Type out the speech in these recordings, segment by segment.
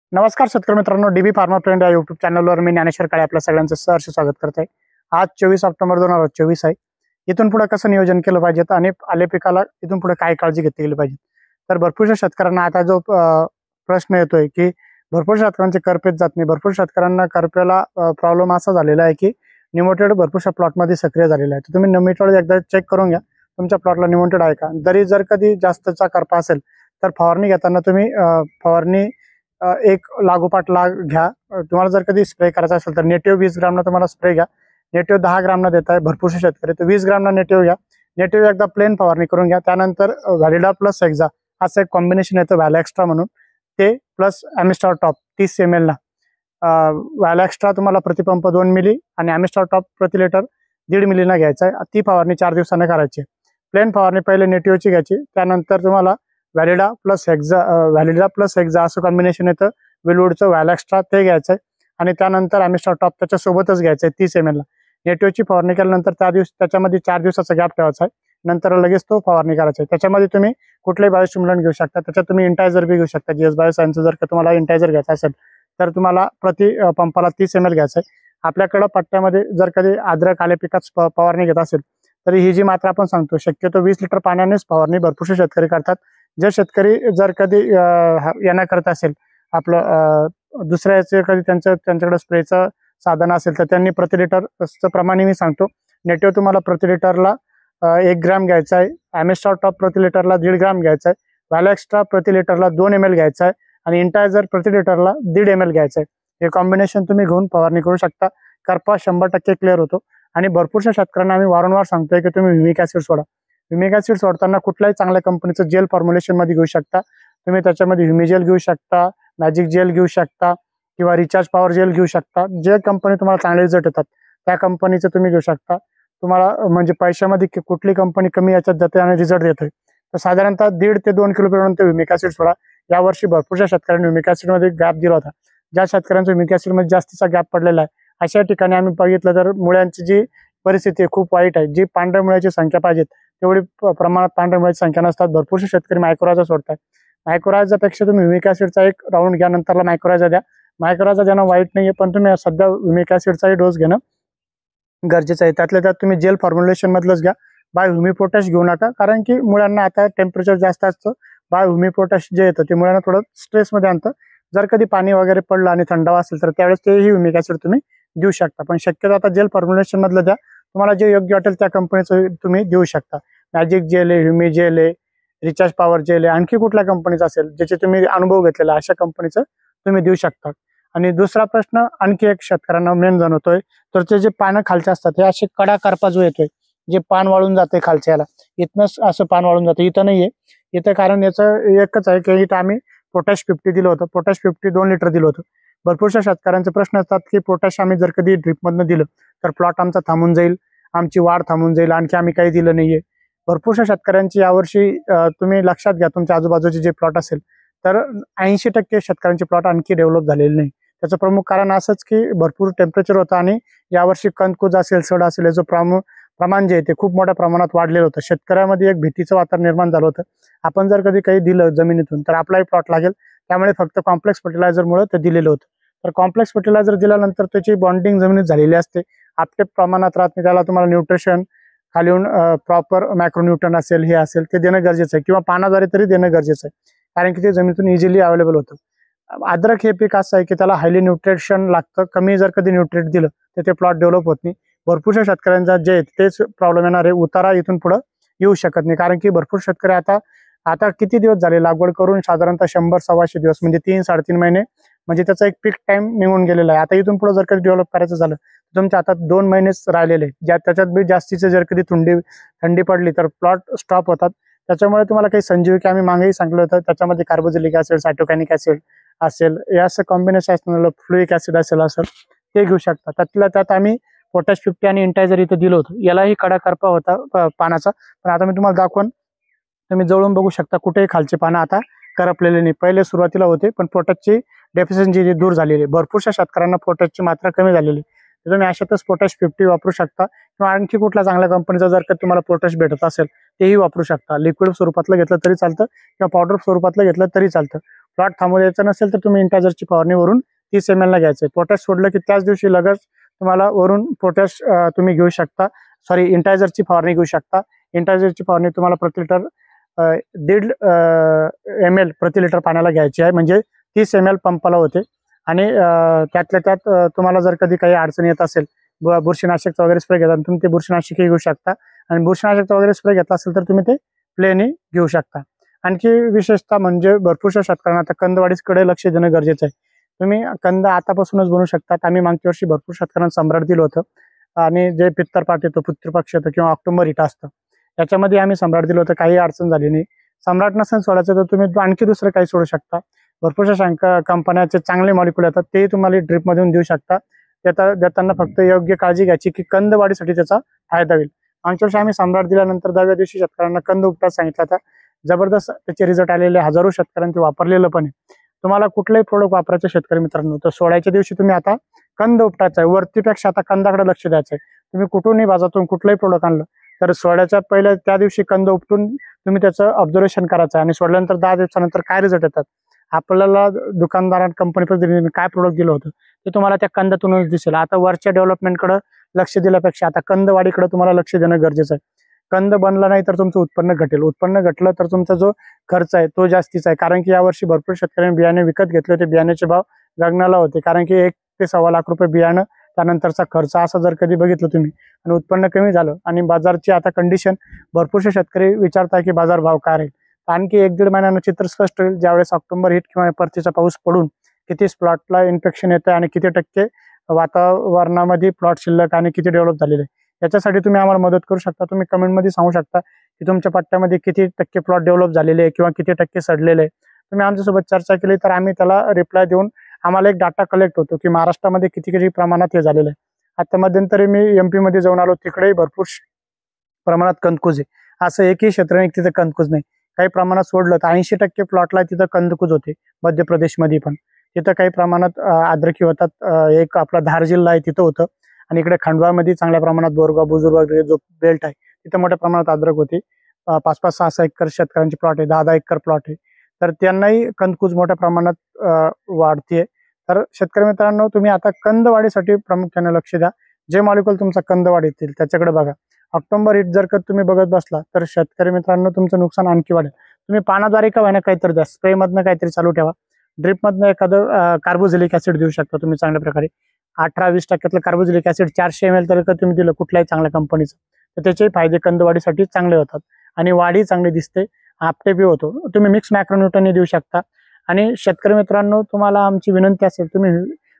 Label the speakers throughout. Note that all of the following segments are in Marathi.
Speaker 1: नमस्कार शेतकरी मित्रांनो, डीबी फार्मर फ्रेंड या युट्यूब चॅनलवर मी ज्ञानेश्वर काळे आपल्या सगळ्यांचं सहर्ष स्वागत करते. आज 24 ऑक्टोबर 2024 आहे. इथून पुढे कसं नियोजन केलं पाहिजे आणि आले पिकाला इथून पुढे काय काळजी घेतली गेली पाहिजे. तर भरपूरशा शेतकऱ्यांना आता जो प्रश्न येतोय की भरपूर शेतकऱ्यांचे करपेच जात नाही. भरपूर शेतकऱ्यांना करपेला प्रॉब्लेम असा झालेला आहे की निमोटेड भरपूरशा प्लॉटमध्ये सक्रिय झालेला आहे. तर तुम्ही निमोटेड एकदा चेक करून घ्या, तुमच्या प्लॉटला निमोटेड आहे का. जर कधी जास्तचा करपा असेल तर फवारणी घेताना तुम्ही फवारणी एक लागोपाठ लाग घ्या. तुम्हाला जर कधी स्प्रे करायचा असेल तर नेटिव्ह 20 ग्रामना तुम्हाला स्प्रे घ्या. नेटिव्ह 10 ग्रामना देत आहे भरपूरसे शेतकरी, तर 20 ग्रामना नेटिव्ह घ्या. नेटिव्ह एकदा प्लेन फवारणी करून घ्या. त्यानंतर व्हॅलिडा प्लस एक्झा असं एक कॉम्बिनेशन येतं व्हॅल एक्स्ट्रा म्हणून, ते प्लस ॲमिस्टार टॉप 30 ml ला. व्हॅल एक्स्ट्रा तुम्हाला प्रतिपंप 2 मिली आणि ॲमिस्टार टॉप प्रति लिटर 1.5 मिलीना घ्यायचा आहे. ती फवारणी 4 दिवसांनी करायची. प्लेन फवारणी पहिले नेटिव्हची घ्यायची, त्यानंतर तुम्हाला व्हॅलिडा प्लस एक्झा असं कॉम्बिनेशन येतं विलवूडचं व्हॅल एक्स्ट्रा, ते घ्यायचंय. आणि त्यानंतर ॲमिस्टार टॉप त्याच्यासोबतच घ्यायचंय 30 ml ला. नेटिव्हची फवारणी केल्यानंतर त्याच्यामध्ये 4 दिवसाचा गॅप ठेवायचा आहे. नंतर लगेच तो फवारणी करायचा आहे. त्याच्यामध्ये तुम्ही कुठलेही बायोस्टिम्युलंट घेऊ शकता. त्याच्यात तुम्ही इंटायझर बी घेऊ शकता. जीएस बायोसायन्स जर का तुम्हाला इंटायझर घ्यायचा असेल तर तुम्हाला प्रति पंपाला 30 ml घ्यायचं आहे. आपल्याकडं पट्ट्यामध्ये जर कधी अद्रक आले पिकात फवारणी घेत असेल तर ही जी मात्रा आपण सांगतो शक्यतो 20 लिटर पाण्यानेच फवारणी भरपूरसे शेतकरी करतात. जे शेतकरी जर कधी येणं करत असेल आपलं दुसऱ्याचे कधी त्यांच्याकडे स्प्रेचं साधन असेल तर त्यांनी प्रति लिटरचं प्रमाणे मी सांगतो. नेटिव्ह तुम्हाला प्रति लिटरला 1 ग्रॅम घ्यायचा आहे. ॲमिस्टार टॉप प्रति लिटरला 1.5 ग्रॅम घ्यायचा आहे. व्हॅल एक्स्ट्रा प्रति लिटरला 2 ml घ्यायचा आहे. आणि इंटायझर प्रति लिटरला 1.5 ml घ्यायचं आहे. हे कॉम्बिनेशन तुम्ही घेऊन फवारणी करू शकता. करपा 100% क्लिअर होतो. आणि भरपूरशा शेतकऱ्यांना आम्ही वारंवार सांगतोय की तुम्ही ह्युमिक ऍसिड सोडा. ह्युमिक ऍसिड सोडताना कुठल्याही चांगल्या कंपनीचं जेल फॉर्म्युलेशन मध्ये घेऊ शकता. तुम्ही त्याच्यामध्ये ह्युमिजेल घेऊ शकता, मॅजिक जेल घेऊ शकता किंवा रिचार्ज पॉवर जेल घेऊ शकता. जे कंपनी तुम्हाला चांगले रिझल्ट येतात त्या कंपनीचं तुम्ही घेऊ शकता. तुम्हाला म्हणजे पैशामध्ये कुठली कंपनी कमी याच्यात जाते आणि रिझल्ट देतोय तर साधारणतः 1.5 ते 2 किलोपर्यंत ह्युमिक ऍसिड सोडा. यावर्षी भरपूरशा शेतकऱ्यांनी ह्युमिक ऍसिड मध्ये गॅप दिला होता. ज्या शेतकऱ्यांचा ह्युमिक ऍसिड मध्ये जास्तीचा गॅप पडलेला आहे अशा ठिकाणी आम्ही बघितलं तर मुळ्यांची जी परिस्थिती खूप वाईट आहे. जी पांढऱ्या मुळ्याची संख्या पाहिजे तेवढी प्रमाणात पांढऱ्या मुळ्याची संख्या नसतात. भरपूरसे शेतकरी मायक्रोराजा सोडतात. मायक्रोराजापेक्षा तुम्ही ह्युमिक ऍसिडचा एक राऊंड घ्या, नंतरला मायक्रोराजा द्या. मायक्रोराजा देणं वाईट नाहीये, पण तुम्ही सध्या ह्युमिक ऍसिडचाही डोस घेणं गरजेचं आहे. त्यातल्या त्यात तुम्ही जेल फॉर्म्युलेशन मधलंच घ्या. बाय ह्युमी पोटॅश घेऊ नका, कारण की मुळ्यांना आता टेम्परेचर जास्त असतं. बाय ह्युमी पोटॅश जे येतं ते मुळ्यांना थोडं स्ट्रेसमध्ये आणतं. जर कधी पाणी वगैरे पडलं आणि थंडावा असेल तर त्यावेळेस तेही ह्युमिक ऍसिड तुम्ही देऊ शकता. पण शक्यतो आता जेल फॉर्म्युलेशन मधलं द्या. तुम्हाला जे योग्य वाटेल त्या कंपनीचं तुम्ही देऊ शकता. मॅजिक जेल आहे, ह्युमी जेल आहे, रिचार्ज पॉवर जेल आहे, आणखी कुठल्या कंपनीचं असेल ज्याचे तुम्ही अनुभव घेतलेला अशा कंपनीचं तुम्ही देऊ शकता. आणि दुसरा प्रश्न आणखी एक शेतकऱ्यांना मेन जाणवतोय, तर ते जे पानं खालचे असतात हे असे कडा करपा जो येतोय, जे पान वाळून जाते खालच्याला, इथनच असं पान वाळून जातं. इथं नाहीये. इथं कारण याचं एकच आहे की इथं आम्ही पोटॅश 50 दिलं होतं. पोटॅश 50 2 लिटर दिलं होतं. भरपूरशा शेतकऱ्यांचे प्रश्न असतात की पोटॅश आम्ही जर कधी ड्रिपमधनं दिलं तर प्लॉट आमचा थांबून जाईल, आमची वाढ थांबून जाईल, आणखी आम्ही काही दिलं नाहीये. भरपूरशा शेतकऱ्यांची यावर्षी तुम्ही लक्षात घ्या, तुमच्या आजूबाजूचे जे प्लॉट असेल तर 80% शेतकऱ्यांचे प्लॉट आणखी डेव्हलप झालेले नाही. त्याचं प्रमुख कारण असंच की भरपूर टेम्परेचर होतं आणि यावर्षी कंदकूज असेल, सड असेल, याचं प्रमाण जे आहे ते खूप मोठ्या प्रमाणात वाढलेलं होतं. शेतकऱ्यामध्ये एक भीतीचं वातावरण निर्माण झालं होतं. आपण जर कधी काही दिलं जमिनीतून तर आपलाही प्लॉट लागेल, त्यामुळे फक्त कॉम्प्लेक्स फर्टिलायझरमुळे ते दिलेलं होतं. तर कॉम्प्लेक्स फर्टिलायझर दिल्यानंतर त्याची बॉन्डिंग जमिनीत झालेली असते, आपटे प्रमाणात राहत नाही. त्याला तुम्हाला न्यूट्रिशन खालीहून प्रॉपर मॅक्रोन्यूट्रन असेल, हे असेल ते देणं गरजेचं आहे, किंवा पानाद्वारे तरी देणं गरजेचं आहे, कारण की ते जमिनीतून इझिली अवेलेबल होतं. अद्रक हे पीक असं आहे की त्याला हायली न्यूट्रिशन लागतं. कमी जर कधी न्यूट्रिएंट दिलं तर ते प्लॉट डेव्हलप होत नाही. भरपूरशा शेतकऱ्यांचा जे आहे तेच प्रॉब्लेम येणार आहे. उतारा इथून पुढे येऊ शकत नाही, कारण की भरपूर शेतकरी आता किती दिवस झाले लागवड करून, साधारणतः 100-125 दिवस म्हणजे 3-3.5 महिने, म्हणजे त्याचा एक पीक टाइम निघून गेलेला आहे. आता इथून पुढे जर कधी डेव्हलप करायचं झालं तर तुमच्या आता 2 महिनेच राहिलेले, त्याच्यात बी जास्तीचे जर कधी थंडी पडली तर प्लॉट स्टॉप होतात. त्याच्यामुळे तुम्हाला काही संजीविकी आम्ही मागेही सांगितलं होतं, त्याच्यामध्ये कार्बोझिलिक ऍसिड, सायटोकॅनिक ऍसिड असेल, या असं कॉम्बिनेशन असणार, फ्लुइक ऍसिड असेल ते घेऊ शकता. त्यातल्या त्यात आम्ही पोटॅश 50 आणि इंटायझर इथं दिलं होतं. यालाही कडा करपा होता पानाचा, पण आता मी तुम्हाला दाखवून तुम्ही जवळून बघू शकता कुठेही खालचे पानं आता करपलेले नाही. पहिले सुरुवातीला होते, पण पोटॅशची डेफिशियन्सी दूर झालेली. भरपूरशा शेतकऱ्यांना पोटॅशची मात्रा कमी झालेली. तर तुम्ही अशातच पोटॅश 50 वापरू शकता, किंवा आणखी कुठल्या चांगल्या कंपनीचा जर का तुम्हाला पोटॅश भेटत असेल तेही वापरू शकता. लिक्विड स्वरूपातलं घेतलं तरी चालतं किंवा पावडर स्वरूपातलं घेतलं तरी चालतं. प्लॉट थांबू द्यायचा नसेल तर तुम्ही इंटायझरची फवारणी वरून 30 ml ला घ्यायचं. पोटॅश सोडलं की त्याच दिवशी लगेच तुम्हाला वरून पोटॅश तुम्ही घेऊ शकता, सॉरी इंटायझरची फवारणी घेऊ शकता. इंटायझरची फवारणी तुम्हाला प्रति लिटर 1.5 ml प्रति लिटर पाण्याला घ्यायची आहे, म्हणजे 30 ml पंपाला होते. आणि त्यातल्या त्यात तुम्हाला जर कधी काही अडचण येत असेल, बुरशीनाशकचा वगैरे स्प्रे घेता तुम्ही ते बुरशीनाशकही घेऊ शकता. आणि बुरशीनाशकचा वगैरे स्प्रे घेतला असेल तर तुम्ही ते प्लेनही घेऊ शकता. आणखी विशेषतः म्हणजे भरपूरशा शेतकऱ्यांना आता कंदवाढीकडे लक्ष देणं गरजेचं आहे. तुम्ही कंद आतापासूनच बनवू शकतात. आम्ही मागच्या वर्षी भरपूर शेतकऱ्यांना सम्राट दिलं होतं, आणि जे पित्तरपाट येतो, पितृपक्ष येतो किंवा ऑक्टोबर हिट असतं त्याच्यामध्ये आम्ही सम्राट दिलं होतं, काही अडचण झाली नाही. सम्राट नसेल सोडायचं तर तुम्ही आणखी दुसरं काही सोडू शकता. भरपूरशा कंपन्याचे चांगले मॉलिक्युल येतात, ते तुम्हाला ड्रिपमधून देऊ शकता. देताना फक्त योग्य काळजी घ्यायची की कंद वाढीसाठी त्याचा फायदा होईल. मागच्या वर्षी आम्ही सम्राट दिल्यानंतर 10व्या दिवशी शेतकऱ्यांना कंद उपटास सांगितला होता. जबरदस्त त्याचे रिझल्ट आलेले, हजारो शेतकऱ्यांचे वापरलेलं पण आहे. तुम्हाला कुठलंही प्रोडक्ट वापरायचं शेतकरी मित्रांनो, तर सोडायच्या दिवशी तुम्ही आता कंद उपटायचा आहे, वरतीपेक्षा आता कंदाकडे लक्ष द्यायचं आहे. तुम्ही कुठूनही बाजारातून कुठलंही प्रोडक्ट आणलं तर सोडायच्या पहिल्या त्या दिवशी कंद उपटून तुम्ही त्याचं ऑब्झर्वेशन करायचं आहे. आणि सोडल्यानंतर 10 दिवसानंतर काय रिझल्ट येतात, आपल्याला दुकानदारांना कंपनी प्रतिनिधीने काय प्रोडक्ट दिलं होतं ते तुम्हाला त्या कंदातूनच दिसेल. आता वरच्या डेव्हलपमेंटकडे लक्ष दिल्यापेक्षा आता कंद वाढीकडे तुम्हाला लक्ष देणं गरजेचं आहे. कंद बनला नाही तर तुमचं उत्पन्न घटेल, उत्पन्न घटलं तर तुमचा जो खर्च आहे तो जास्तीचा आहे. कारण की यावर्षी भरपूर शेतकऱ्यांनी बियाणे विकत घेतले होते, बियाण्याचे भाव गगनाला होते. कारण की 1 ते 1.25 लाख रुपये बियाणं, त्यानंतरचा खर्च, असं जर कधी बघितलं तुम्ही आणि उत्पन्न कमी झालं आणि बाजारची आता कंडिशन, भरपूरशे शेतकरी विचारतात की बाजार भाव काय राहील. आणखी 1-1.5 महिन्यानं चित्र स्पष्ट होईल, ज्यावेळेस ऑक्टोबर हिट किंवा परतीचा पाऊस पडून किती प्लॉटला इन्फेक्शन येतं आणि किती टक्के वातावरणामध्ये प्लॉट शिल्लक आणि किती डेव्हलप झालेले. याच्यासाठी तुम्ही आम्हाला मदत करू शकता. तुम्ही कमेंटमध्ये सांगू शकता की तुमच्या पट्ट्यामध्ये किती टक्के प्लॉट डेव्हलप झालेले आहे किंवा किती टक्के सडलेले आहे. तुम्ही आमच्यासोबत चर्चा केली तर आम्ही त्याला रिप्लाय देऊन आम्हाला एक डाटा कलेक्ट होतो की महाराष्ट्रामध्ये किती किती प्रमाणात हे झालेलं आहे. आता मध्यंतरी मी MP मध्ये जाऊन आलो, तिकडेही भरपूर प्रमाणात कंदकुज आहे. असं एकही क्षेत्र नाही तिथं कंदकुज नाही. काही प्रमाणात सोडलं तर 80% प्लॉटला तिथं कंदकुज होते. मध्य प्रदेशमध्ये पण तिथं काही प्रमाणात अद्रकी होतात. एक आपला धार जिल्हा आहे तिथं होतं, आणि इकडे खंडवामध्ये चांगल्या प्रमाणात बोरगाव बुजुर्ग जो बेल्ट आहे तिथं मोठ्या प्रमाणात अद्रक होती. 5-5, 6-6 एकर शेतकऱ्यांचे प्लॉट आहे, 10-10 एकर प्लॉट आहे. तर त्यांनाही कंदकुज मोठ्या प्रमाणात वाढतीये. तर शेतकरी मित्रांनो, तुम्ही आता कंद वाढीसाठी प्रामुख्याने लक्ष द्या. जे मॉलिक्युल तुमचा कंद वाढ येतील त्याच्याकडे बघा. ऑक्टोबर हिट जर का तुम्ही बघत बसला तर शेतकरी मित्रांनो तुमचं नुकसान आणखी वाढेल. तुम्ही पानाद्वारे का व्हायना काहीतरी द्या, स्प्रे मधनं काहीतरी चालू ठेवा. ड्रिपमधनं एखादं कार्बोझिलिक ऍसिड देऊ शकता तुम्ही चांगल्या प्रकारे. 18-20% कार्बोझिलिक ऍसिड 400 ml तर तुम्ही दिलं कुठल्याही चांगल्या कंपनीचं, तर त्याचे फायदे कंदवाढीसाठी चांगले होतात आणि वाढी चांगली दिसते, आपटे बी होतो. तुम्ही मिक्स मॅक्रोन्यूटन देऊ शकता. आणि शेतकरी मित्रांनो, तुम्हाला आमची विनंती असेल, तुम्ही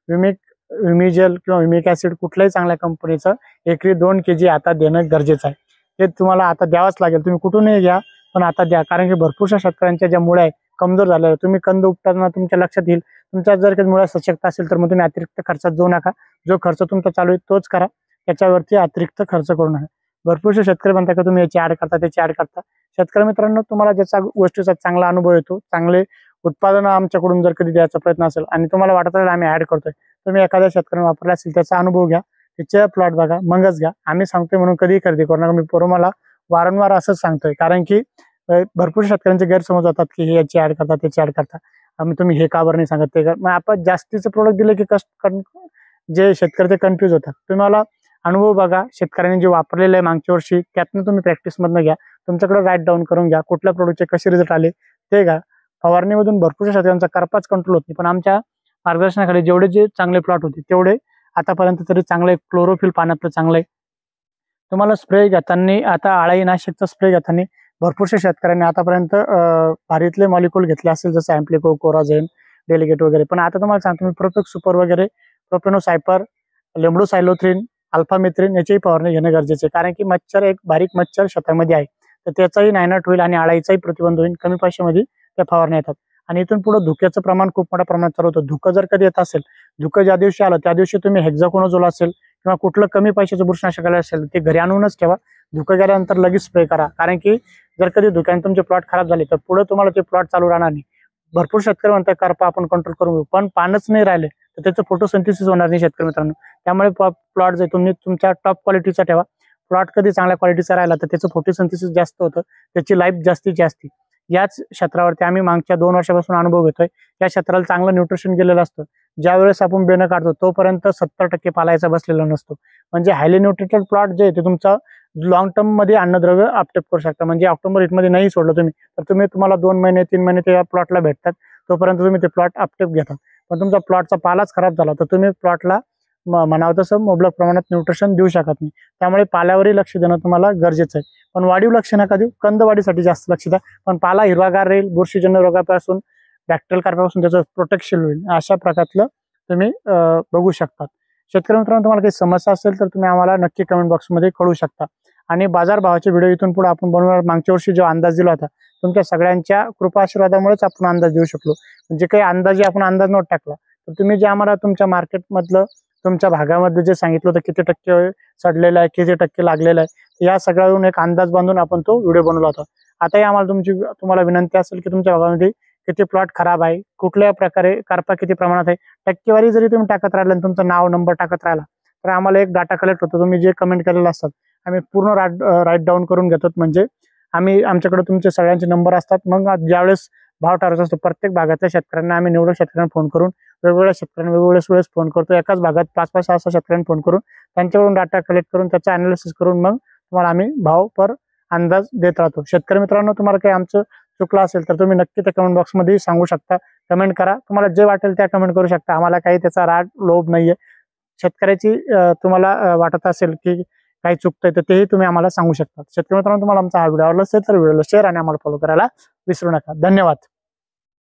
Speaker 1: विमिजेल किंवा विमिक ऍसिड कुठल्याही चांगल्या कंपनीचं एकरी 2 kg आता देणं गरजेचं आहे. ते तुम्हाला आता द्यावंच लागेल. तुम्ही कुठूनही घ्या पण आता द्या, कारण की भरपूरशा शेतकऱ्यांच्या ज्या मुळ्या आहे कमजोर झालेल्या, तुम्ही कंद उपटाना तुमच्या लक्षात येईल. तुमच्या जर काही मुळ्या सशक्त असेल तर मग तुम्ही अतिरिक्त खर्चात जाऊ नका. जो खर्च तुमचा चालू आहे तोच करा, त्याच्यावरती अतिरिक्त खर्च करू नका. भरपूरशे शेतकरी म्हणतात की तुम्ही याची ऍड करता त्याची ऍड करता. शेतकरी मित्रांनो, तुम्हाला ज्याचा गोष्टीचा चांगला अनुभव येतो, चांगले उत्पादन आमच्याकडून जर कधी द्यायचा प्रयत्न असेल आणि तुम्हाला वाटत असेल आम्ही ऍड करतोय, तुम्ही एखाद्या शेतकऱ्याने वापरला असेल त्याचा अनुभव घ्या, त्याचे प्लॉट बघा, मगच घ्या. आम्ही सांगतोय म्हणून कधी खरेदी करू नका. मी तुम्हाला वारंवार असंच सांगतोय, कारण की भरपूर शेतकऱ्यांचे गैरसमज होतात की हे याची ऍड करता त्याची ऍड करता. तुम्ही हे का बरं नाही सांगत ते का. मग आपण जास्तीचं प्रोडक्ट दिले की जे शेतकरी ते कन्फ्युज होतात. तुम्हाला अनुभव बघा, शेतकऱ्यांनी जे वापरलेलं आहे मागच्या वर्षी त्यातनं तुम्ही प्रॅक्टिस मधनं घ्या. तुमच्याकडे राईट डाऊन करून घ्या, कुठल्या प्रोडक्टचे कसे रिझल्ट आले ते घ्या. फवारणीमधून भरपूर शेतकऱ्यांचा करपाच कंट्रोल होत नाही, पण आमच्या मार्गदर्शनाखाली जेवढे जे चांगले प्लॉट होते तेवढे आतापर्यंत तरी चांगले क्लोरोफिल पाण्यातलं चांगलं आहे. तुम्हाला स्प्रे घेताना आता आळाई नाशकचा स्प्रे घेताना भरपूरशा शेतकऱ्यांनी आतापर्यंत भारीतले मॉलिक्युल घेतले असेल, जसं अँप्लिको, कोराजेन, डेलिगेट वगैरे. पण आता तुम्हाला सांगतो मी प्रोपेक्स सुपर वगैरे, प्रोपेनोसायपर, लेम्बडोसायलोथ्रिन, अल्फामेथ्रिन याचीही फवारणी घेणं गरजेचे आहे. कारण की मच्छर, एक बारीक मच्छर शेतामध्ये आहे, तर त्याचाही नायनाट होईल आणि आळाईचाही प्रतिबंध होईल. कमी पैशामध्ये त्या फवारण्या येतात. आणि इथून पुढे धुक्याचं प्रमाण खूप मोठ्या प्रमाणात चालू होतं. धुकं जर कधी येत असेल, धुकं ज्या दिवशी आलं त्या दिवशी तुम्ही हेक्झाकोनाझोल असेल किंवा कुठलं कमी पैशाचं बुरशीनाशक असेल ते घरी आणूनच ठेवा. धुकं गेल्यानंतर लगेच स्प्रे करा, कारण की जर कधी धुक्याने तुमचे प्लॉट खराब झाले तर पुढे तुम्हाला ते प्लॉट चालू राहणार नाही. भरपूर शेतकरी म्हणतात करपा आपण कंट्रोल करून घेऊ, पण पानच नाही राहिले तर त्याचं फोटोसिंथेसिस होणार नाही शेतकरी मित्रांनो. त्यामुळे प्लॉट जे तुम्ही तुमच्या टॉप क्वालिटीचा ठेवा. प्लॉट कधी चांगल्या क्वालिटीचा राहिला तर त्याचं फोटोसिंथेसिस जास्त होतं, त्याची लाईफ जास्तीची असते. याच क्षेत्रावरती आम्ही मागच्या 2 वर्षापासून अनुभव घेतोय. या क्षेत्राला चांगलं न्यूट्रिशन गेलेलं असतं. ज्यावेळेस आपण बेणं काढतो तोपर्यंत 70% पालायचा बसलेला नसतो. म्हणजे हायली न्यूट्रिटेड प्लॉट जे ते तुमचा लॉंग टर्म मध्ये अन्नद्रव्य अपटेक करू शकता. म्हणजे ऑक्टोबर हिटमध्ये नाही सोडलं तुम्ही तर तुम्हाला 2 महिने 3 महिने त्या प्लॉटला भेटतात, तोपर्यंत तुम्ही ते प्लॉट अपटेक घेता. पण तुमचा प्लॉटचा पालाच खराब झाला तर तुम्ही प्लॉटला म्हणावं तसं मुबलक प्रमाणात न्यूट्रिशन देऊ शकत नाही. त्यामुळे पाल्यावरही लक्ष देणं तुम्हाला गरजेचं आहे. पण वाढीव लक्ष नका देऊ, कंद वाढीसाठी जास्त लक्ष द्या. पण पाला हिरवागार राहील, बुरशीजन्य रोगापासून बॅक्टेरियल कार्पापासून त्याचं प्रोटेक्शन होईल, अशा प्रकारचं तुम्ही बघू शकता. शेतकरी मित्रांनो, तुम्हाला काही समस्या असेल तर तुम्ही आम्हाला नक्की कमेंट बॉक्समध्ये कळवू शकता. आणि बाजारभावाचे व्हिडिओ इथून पुढे आपण बनवणार. मागच्या वर्षी जो अंदाज दिला होता तुमच्या सगळ्यांच्या कृपा आशीर्वादामुळेच आपण अंदाज देऊ शकलो. म्हणजे काही आपण अंदाज नोट टाकला तर तुम्ही जे आम्हाला तुमच्या मार्केटमधलं तुमच्या भागामध्ये जे सांगितलं होतं किती टक्के सडलेलं आहे, किती टक्के लागलेलं आहे, या सगळ्यावरून एक अंदाज बांधून आपण तो व्हिडिओ बनवला होता. आताही आम्हाला तुम्हाला विनंती असेल की तुमच्या भागामध्ये किती प्लॉट खराब आहे, कुठल्या प्रकारे कार्पा किती प्रमाणात आहे, टक्केवारी जरी तुम्ही टाकत राहिला आणि तुमचं नाव नंबर टाकत राहिला तर आम्हाला एक डाटा कलेक्ट होतो. तुम्ही जे कमेंट केलेलं असतात आम्ही पूर्ण राईट डाऊन करून घेतो. म्हणजे आमच्याकडे तुमचे सगळ्यांचे नंबर असतात. मग ज्यावेळेस भाव ठरवायचा असतो प्रत्येक भागातल्या शेतकऱ्यांना आम्ही निवडक शेतकऱ्यांना फोन करून वेगवेगळ्या शेतकऱ्यांना वेळेस फोन करतो. एकाच भागात 5-5, 6-6 शेतकऱ्यांना फोन करून त्यांच्याकडून डाटा कलेक्ट करून त्याचा अनालिसिस करून मग तुम्हाला आम्ही भाव पर अंदाज देत राहतो. शेतकरी मित्रांनो, तुम्हाला काही आमचं चुकलं असेल तर तुम्ही नक्की त्या कमेंट बॉक्समध्ये सांगू शकता. कमेंट करा, तुम्हाला जे वाटेल त्या कमेंट करू शकता. आम्हाला काही त्याचा राग लोभ नाहीये. शेतकऱ्याची तुम्हाला वाटत असेल की काही चुकतंय तर तेही तुम्ही आम्हाला सांगू शकता. शेतकरी मित्रांनो, तुम्हाला आमचा हा व्हिडिओ आवडला असेल तर व्हिडिओला शेअर आणि आम्हाला फॉलो करायला विसरू नका. धन्यवाद.